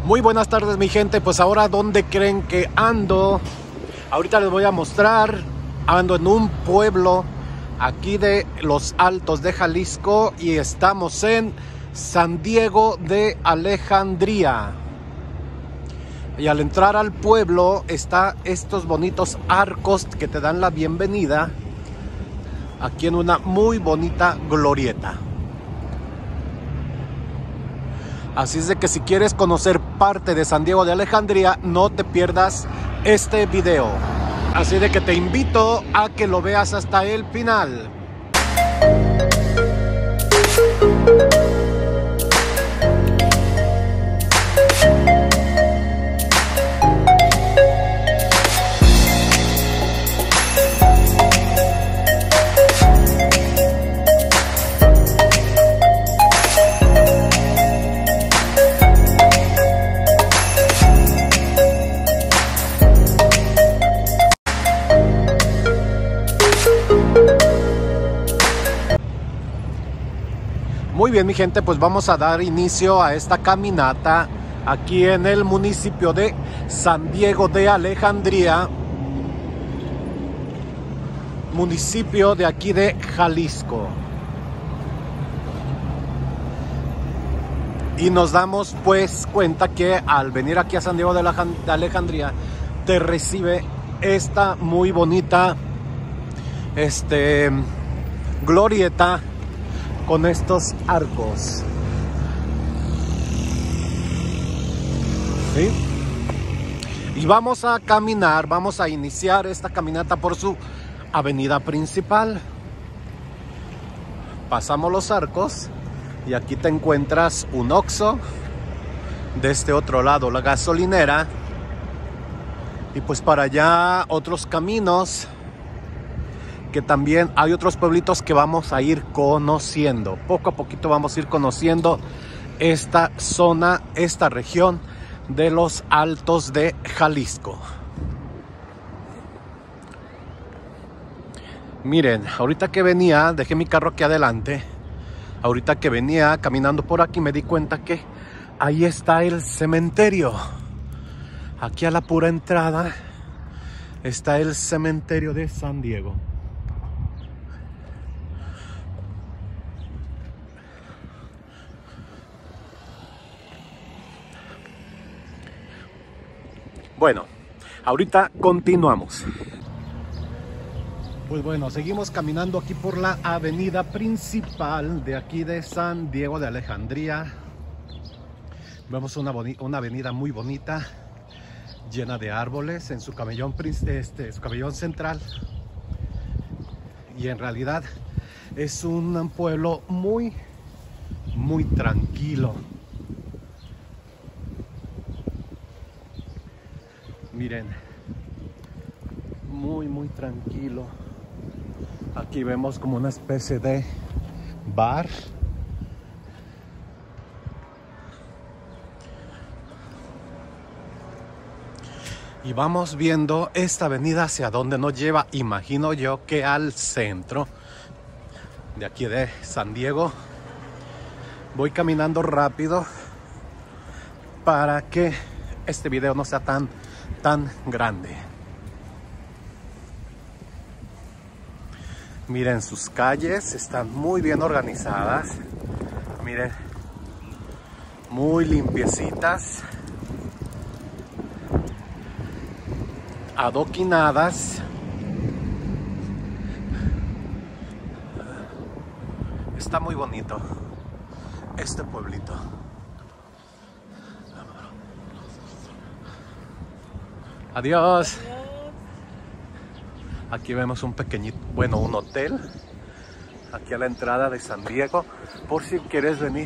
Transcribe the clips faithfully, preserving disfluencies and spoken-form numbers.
Muy buenas tardes, mi gente. Pues ahora, ¿dónde creen que ando? Ahorita les voy a mostrar. Ando en un pueblo aquí de Los Altos de Jalisco y estamos en San Diego de Alejandría. Y al entrar al pueblo está estos bonitos arcos que te dan la bienvenida aquí en una muy bonita glorieta. Así es de que si quieres conocer parte de San Diego de Alejandría, no te pierdas este video. Así de que te invito a que lo veas hasta el final. Muy bien, mi gente, pues vamos a dar inicio a esta caminata aquí en el municipio de San Diego de Alejandría, municipio de aquí de Jalisco. Y nos damos pues cuenta que al venir aquí a San Diego de Alejandría te recibe esta muy bonita este, glorieta con estos arcos. ¿Sí? Y vamos a caminar, vamos a iniciar esta caminata por su avenida principal. Pasamos los arcos y aquí te encuentras un Oxxo. De este otro lado la gasolinera. Y pues para allá otros caminos, que también hay otros pueblitos que vamos a ir conociendo. Poco a poquito vamos a ir conociendo esta zona, esta región de los Altos de Jalisco. Miren, ahorita que venía, dejé mi carro aquí adelante. Ahorita que venía caminando por aquí me di cuenta que ahí está el cementerio. Aquí a la pura entrada está el cementerio de San Diego. Bueno, ahorita continuamos. Pues bueno, seguimos caminando aquí por la avenida principal de aquí de San Diego de Alejandría. Vemos una, una avenida muy bonita, llena de árboles en su camellón, este, su camellón central. Y en realidad es un pueblo muy, muy tranquilo. Miren, muy muy tranquilo. Aquí vemos como una especie de bar. Y vamos viendo esta avenida hacia donde nos lleva, imagino yo que al centro de aquí de San Diego. Voy caminando rápido para que este video no sea tan tan grande. Miren, sus calles están muy bien organizadas. Miren, muy limpiecitas, adoquinadas. Está muy bonito este pueblito. Adiós. Aquí vemos un pequeñito, bueno, un hotel. Aquí a la entrada de San Diego, por si quieres venir.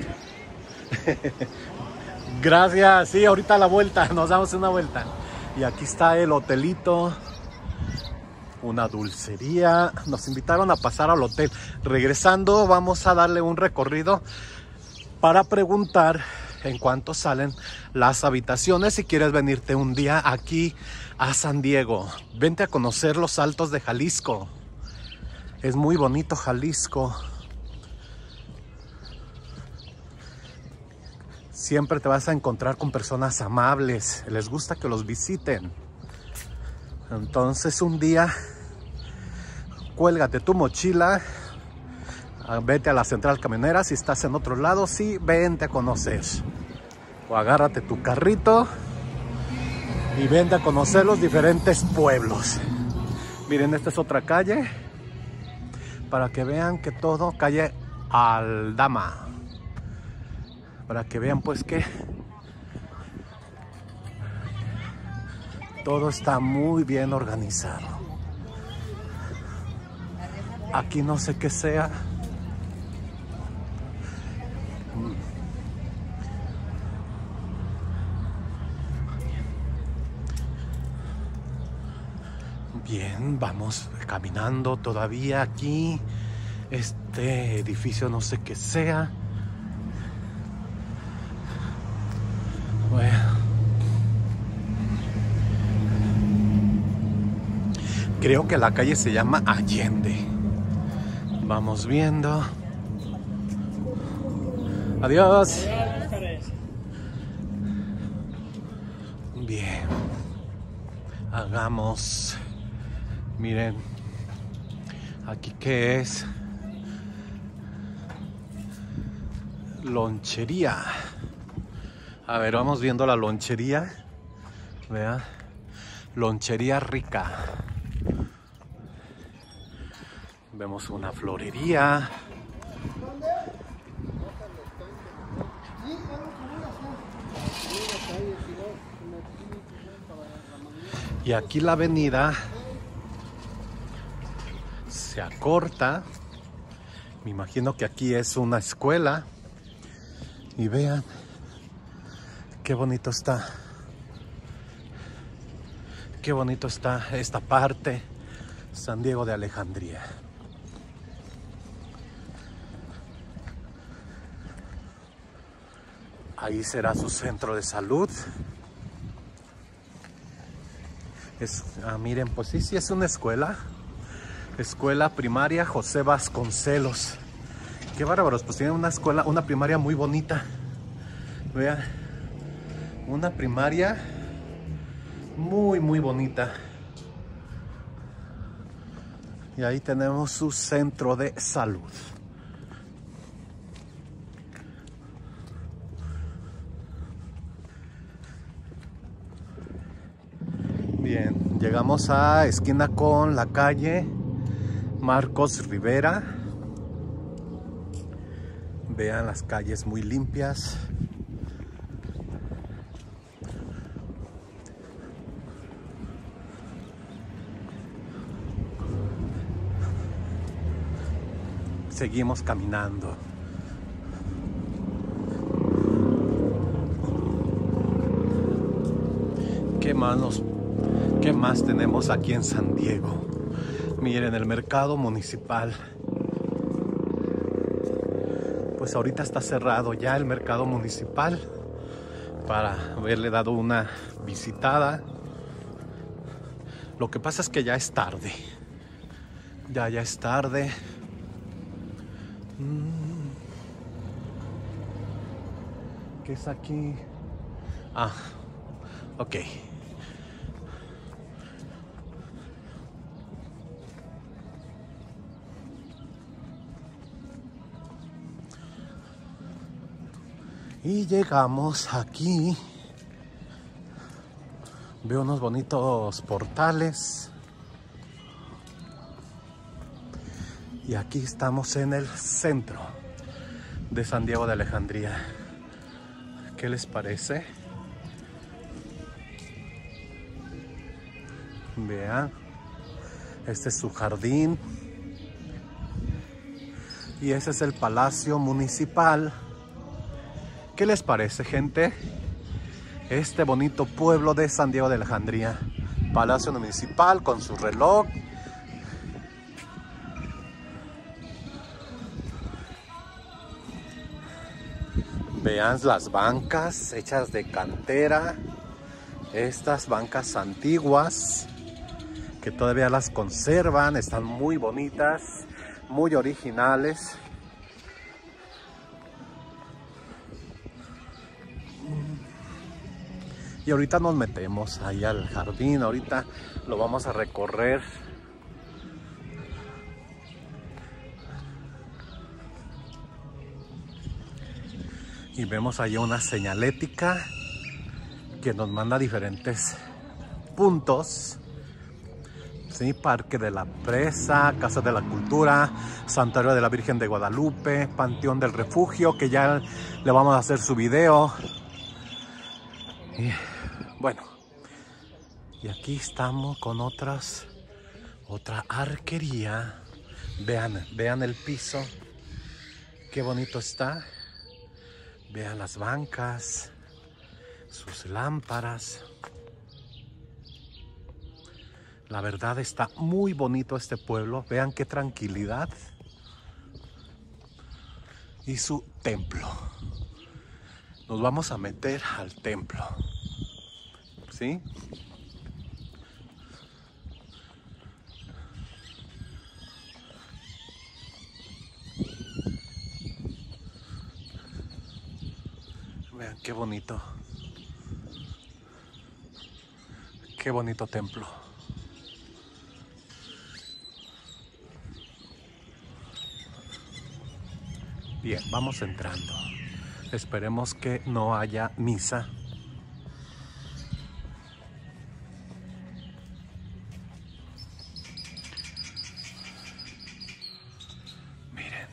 Gracias, sí, ahorita a la vuelta, nos damos una vuelta. Y aquí está el hotelito, una dulcería. Nos invitaron a pasar al hotel. Regresando vamos a darle un recorrido para preguntar en cuánto salen las habitaciones. Si quieres venirte un día aquí a San Diego, vente a conocer los Altos de Jalisco. Es muy bonito Jalisco. siempre te vas a encontrar con personas amables, les gusta que los visiten. Entonces un día, cuélgate tu mochila, vete a la central camionera. Si estás en otro lado, sí, vente a conocer. O agárrate tu carrito y vente a conocer los diferentes pueblos. Miren, esta es otra calle, para que vean que todo, calle Aldama. Para que vean pues que todo está muy bien organizado. Aquí no sé qué sea. Bien, vamos caminando todavía aquí. Este edificio no sé qué sea. Bueno, creo que la calle se llama Allende. Vamos viendo. Adiós. Bien. Hagamos. Miren. Aquí qué es. Lonchería. A ver, vamos viendo la lonchería. Vean. Lonchería Rica. Vemos una florería. Y aquí la avenida se acorta. Me imagino que aquí es una escuela. Y vean qué bonito está. Qué bonito está esta parte. San Diego de Alejandría. Ahí será su centro de salud. Es, ah, miren, pues sí, sí es una escuela. Escuela primaria José Vasconcelos. Qué bárbaros, pues tienen una escuela, una primaria muy bonita. Vean, una primaria muy, muy bonita. Y ahí tenemos su centro de salud. Bien, llegamos a esquina con la calle Marcos Rivera. Vean las calles muy limpias. Seguimos caminando. ¿Qué más nos ¿Qué más tenemos aquí en San Diego? Miren, el mercado municipal. Pues ahorita está cerrado ya el mercado municipal, para haberle dado una visitada. Lo que pasa es que ya es tarde. Ya, ya es tarde. ¿Qué es aquí? Ah, ok. Y llegamos aquí. Veo unos bonitos portales. Y aquí estamos en el centro de San Diego de Alejandría. ¿Qué les parece? Vean. Este es su jardín. Y ese es el Palacio Municipal. ¿Qué les parece, gente? Este bonito pueblo de San Diego de Alejandría. Palacio Municipal con su reloj. Vean las bancas hechas de cantera. Estas bancas antiguas que todavía las conservan. Están muy bonitas, muy originales. Y ahorita nos metemos ahí al jardín, ahorita lo vamos a recorrer. Y vemos ahí una señalética que nos manda a diferentes puntos. Sí, Parque de la Presa, Casa de la Cultura, Santuario de la Virgen de Guadalupe, Panteón del Refugio, que ya le vamos a hacer su video. Y bueno, y aquí estamos con otras, otra arquería. Vean, vean el piso, qué bonito está. Vean las bancas, sus lámparas. La verdad está muy bonito este pueblo. Vean qué tranquilidad. Y su templo. Nos vamos a meter al templo. ¿Sí? Vean qué bonito. Qué bonito templo. Bien, vamos entrando. Esperemos que no haya misa. Miren.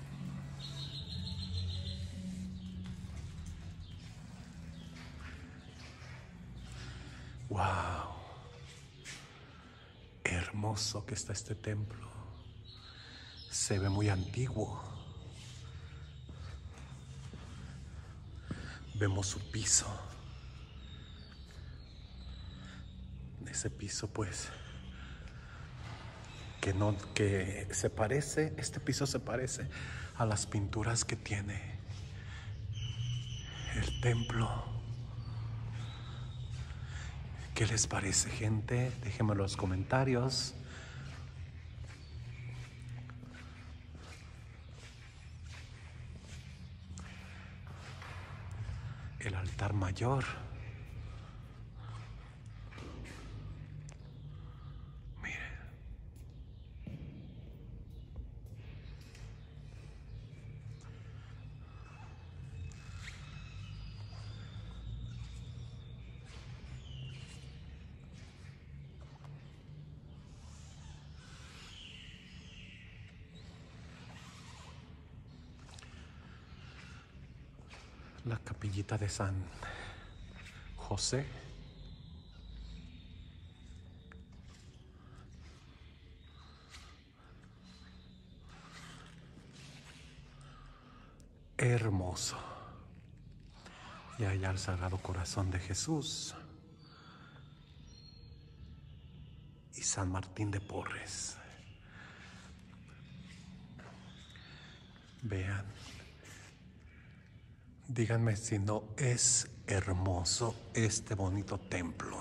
Wow. Hermoso que está este templo. Se ve muy antiguo. Vemos su piso. Ese piso, pues, que no, que se parece, este piso se parece a las pinturas que tiene el templo. ¿Qué les parece, gente? Déjenme en los comentarios. El altar mayor. Miren. La capillita de San José. Hermoso. Y allá el Sagrado Corazón de Jesús. Y San Martín de Porres. Vean. Díganme si no es hermoso este bonito templo.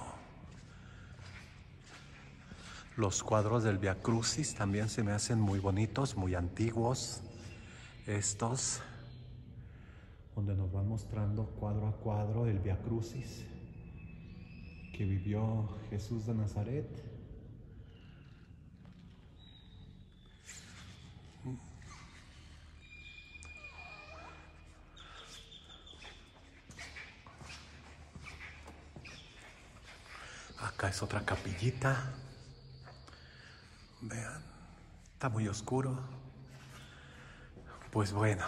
Los cuadros del Vía Crucis también se me hacen muy bonitos, muy antiguos. Estos, donde nos van mostrando cuadro a cuadro el Vía Crucis que vivió Jesús de Nazaret. Acá es otra capillita. Vean, está muy oscuro. Pues bueno,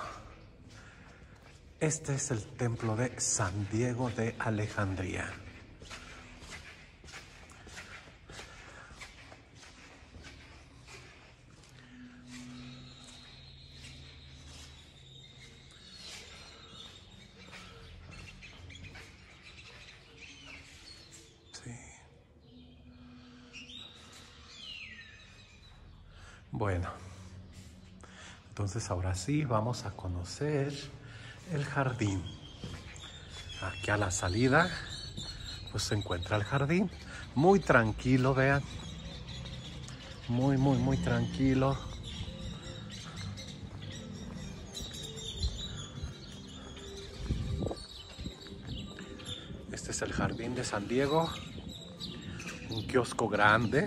este es el templo de San Diego de Alejandría. Bueno, entonces ahora sí vamos a conocer el jardín. Aquí a la salida pues se encuentra el jardín, muy tranquilo, vean, muy muy muy tranquilo. Este es el jardín de San Diego. Un kiosco grande.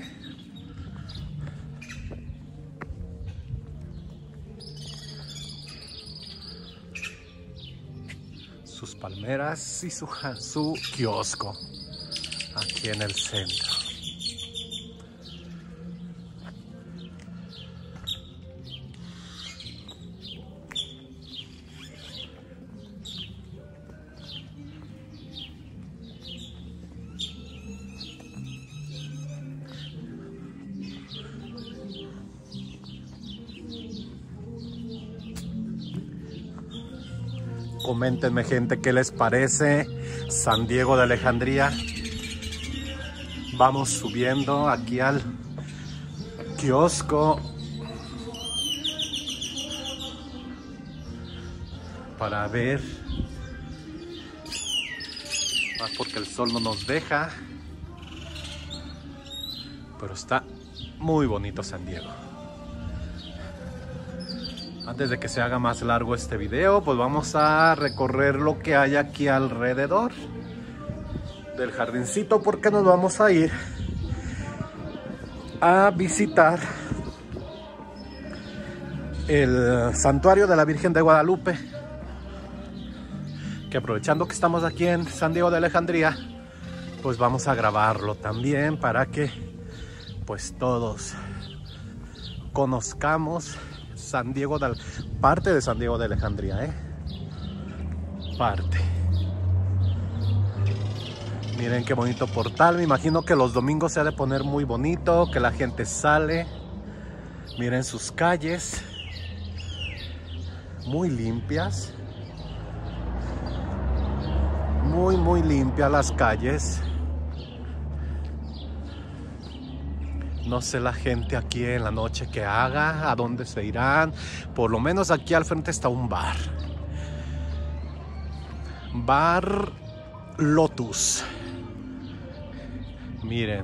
Sus palmeras y su, su kiosco aquí en el centro. Coméntenme, gente, qué les parece San Diego de Alejandría. Vamos subiendo aquí al kiosco para ver, más porque el sol no nos deja, pero está muy bonito San Diego. Antes de que se haga más largo este video, pues vamos a recorrer lo que hay aquí alrededor del jardincito, porque nos vamos a ir a visitar el santuario de la Virgen de Guadalupe, que aprovechando que estamos aquí en San Diego de Alejandría, pues vamos a grabarlo también para que pues todos conozcamos San Diego de, parte de San Diego de Alejandría, ¿eh? Parte. Miren qué bonito portal. Me imagino que los domingos se ha de poner muy bonito, que la gente sale. Miren sus calles, muy limpias. Muy, muy limpias las calles. No sé la gente aquí en la noche que haga, a dónde se irán. Por lo menos aquí al frente está un bar. Bar Lotus. Miren.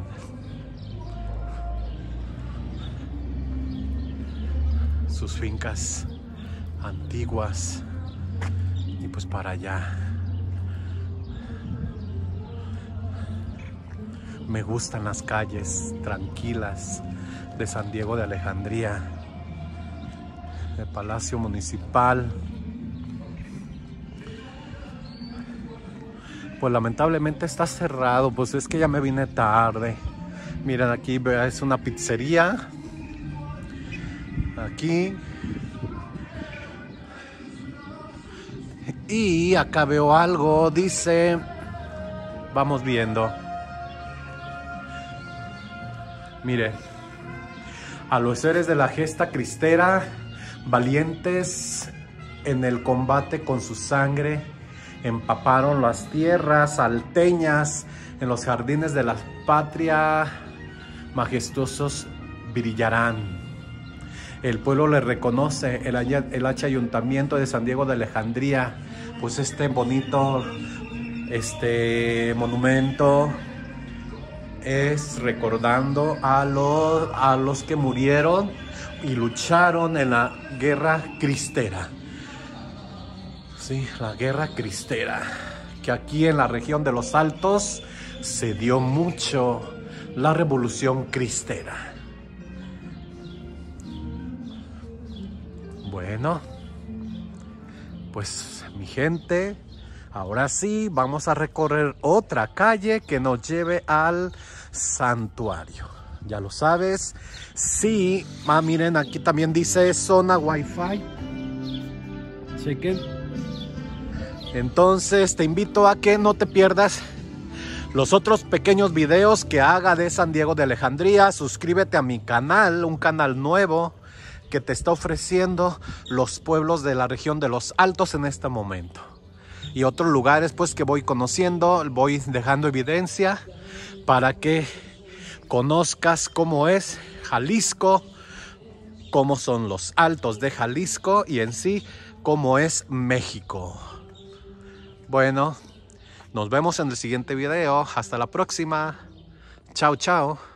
Sus fincas antiguas. Y pues para allá. Me gustan las calles tranquilas de San Diego de Alejandría. El Palacio Municipal. Pues lamentablemente está cerrado, pues es que ya me vine tarde. Miren, aquí es una pizzería. Aquí. Y acá veo algo, dice, vamos viendo. Mire, a los seres de la gesta cristera, valientes en el combate con su sangre, empaparon las tierras salteñas, en los jardines de la patria, majestuosos brillarán. El pueblo le reconoce, el, el H Ayuntamiento de San Diego de Alejandría, pues este bonito este monumento es recordando a los, a los que murieron y lucharon en la guerra cristera. Sí, la guerra cristera, que aquí en la región de los Altos se dio mucho la revolución cristera. Bueno, pues mi gente, ahora sí vamos a recorrer otra calle que nos lleve al santuario. Ya lo sabes. Sí, ah, miren, aquí también dice zona Wi-Fi. Chequen. Entonces te invito a que no te pierdas los otros pequeños videos que haga de San Diego de Alejandría. Suscríbete a mi canal, un canal nuevo que te está ofreciendo los pueblos de la región de los Altos en este momento. Y otros lugares pues que voy conociendo, voy dejando evidencia para que conozcas cómo es Jalisco, cómo son los Altos de Jalisco y en sí cómo es México. Bueno, nos vemos en el siguiente video. Hasta la próxima. Chao, chao.